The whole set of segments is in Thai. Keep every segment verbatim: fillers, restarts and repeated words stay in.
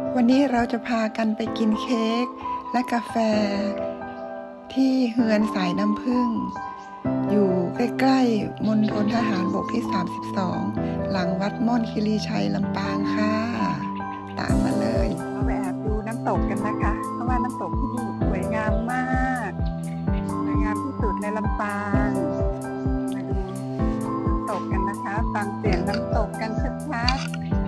วันนี้เราจะพากันไปกินเค้กและกาแฟที่เฮือนสายน้ำผึ้งอยู่ใกล้ๆมณฑลทหารบกที่สามสิบสองหลังวัดม่อนคีรีชัยลำปางค่ะตามมาเลยเราไปแอบดูน้ำตกกันนะคะเพราะว่าน้ำตกที่นี่สวยงามมากสวยงามที่สุดในลำปางมาดูน้ำตกกันนะคะฟังเสียงน้ำตกกันชัดๆ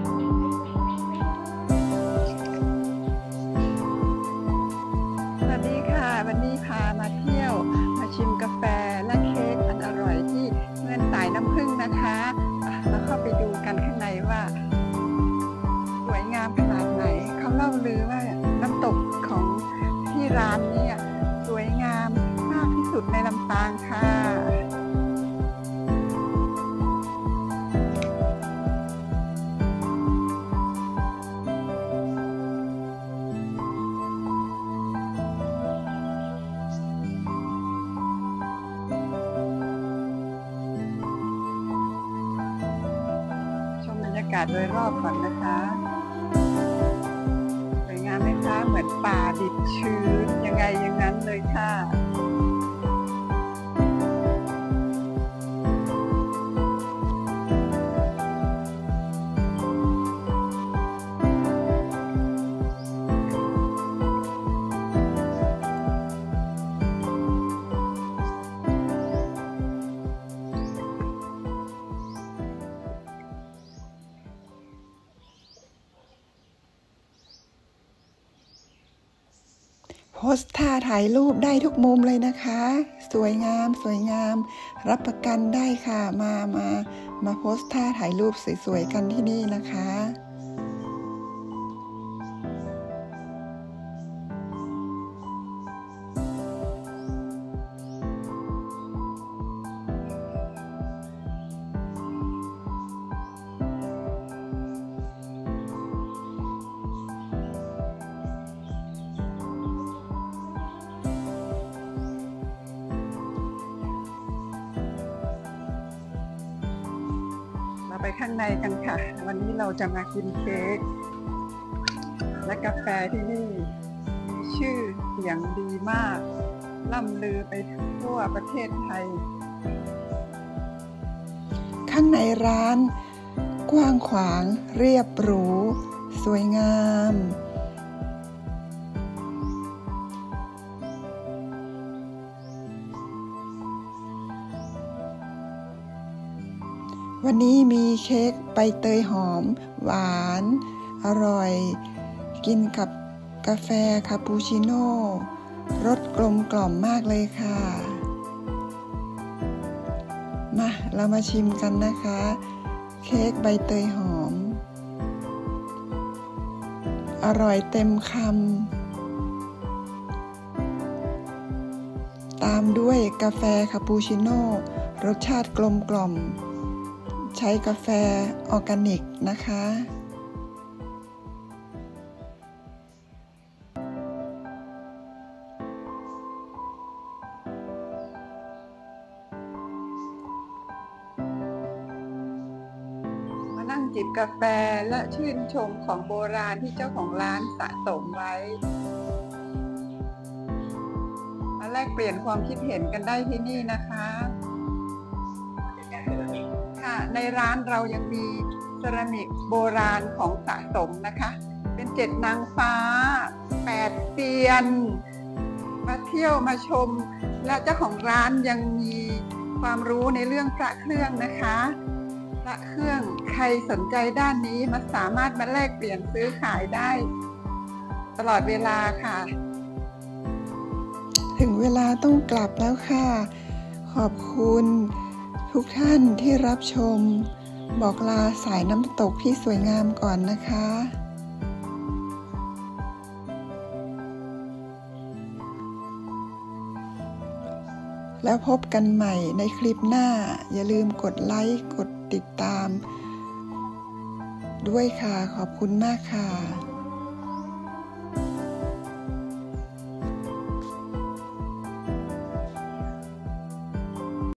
วันนี้พามาเที่ยวมาชิมกาแฟและเค้กอันอร่อยที่เมืองสายน้ำผึ้งนะคะแล้วเข้าไปดูกันข้างในว่าสวยงามขนาดไหนเขาเล่าลือว่าน้ำตกของที่ร้านนี้สวยงามมากที่สุดในลำปางค่ะบรรยากาศโดยรอบก่อนนะคะสวยงามไหมคะเหมือนป่าดิบชื้นยังไงอย่างนั้นเลยค่ะโพสท่าถ่ายรูปได้ทุกมุมเลยนะคะสวยงามสวยงามรับประกันได้ค่ะมามามาโพสท่าถ่ายรูปสวยๆกันที่นี่นะคะไปข้างในกันค่ะวันนี้เราจะมากินเค้กและกาแฟที่นี่มีชื่อเสียงดีมากล่ำลือไปทั่วประเทศไทยข้างในร้านกว้างขวางเรียบหรูสวยงามวันนี้มีเค้กใบเตยหอมหวานอร่อยกินกับกาแฟคาปูชิโน่รสกลมกล่อมมากเลยค่ะมาเรามาชิมกันนะคะเค้กใบเตยหอมอร่อยเต็มคำตามด้วยกาแฟคาปูชิโน่รสชาติกลมกล่อมใช้กาแฟออร์แกนิกนะคะมานั่งจิบกาแฟและชื่นชมของโบราณที่เจ้าของร้านสะสมไว้มาแลกเปลี่ยนความคิดเห็นกันได้ที่นี่นะคะในร้านเรายังมีเซรามิกโบราณของสะสมนะคะเป็นเจ็ดนางฟ้าแปดเซียนมาเที่ยวมาชมและเจ้าของร้านยังมีความรู้ในเรื่องพระเครื่องนะคะพระเครื่องใครสนใจด้านนี้มาสามารถมาแลกเปลี่ยนซื้อขายได้ตลอดเวลาค่ะถึงเวลาต้องกลับแล้วค่ะขอบคุณทุกท่านที่รับชมบอกลาสายน้ำตกที่สวยงามก่อนนะคะแล้วพบกันใหม่ในคลิปหน้าอย่าลืมกดไลค์กดติดตามด้วยค่ะขอบคุณมากค่ะ